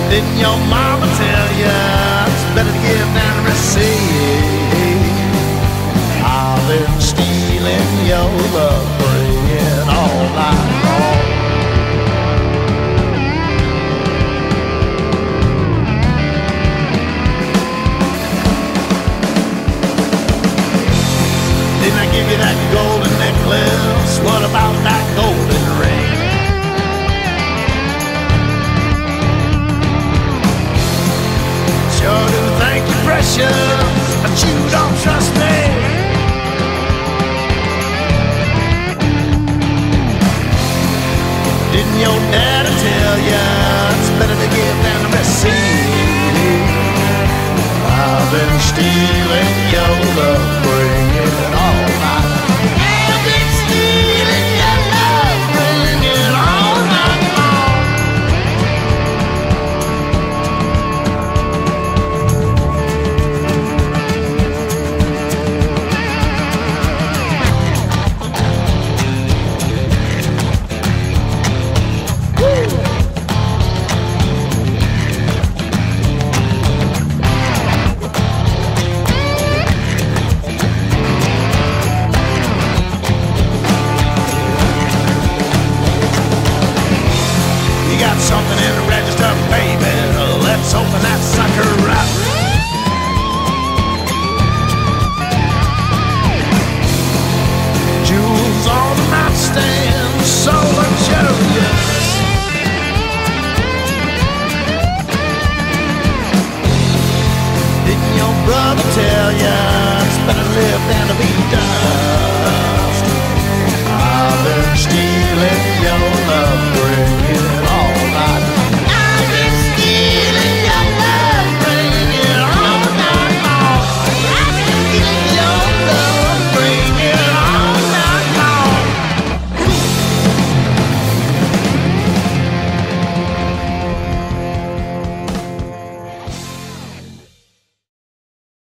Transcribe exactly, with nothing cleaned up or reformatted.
Didn't your mama tell you it's better to give than to receive? I've been stealing your love, praying all night long. Didn't I give you that golden necklace? What about that golden ring? Sure do think you're precious, but you don't trust me. Didn't your daddy tell you it's better to give than to receive? I've been stealing your love, bringing it all night. I've been stealing your love, bringing it all night long. Something in the register, baby. Let's open that sucker up. Jewels on the nightstand, so luxurious. Didn't your brother tell you it's better to live than to be done?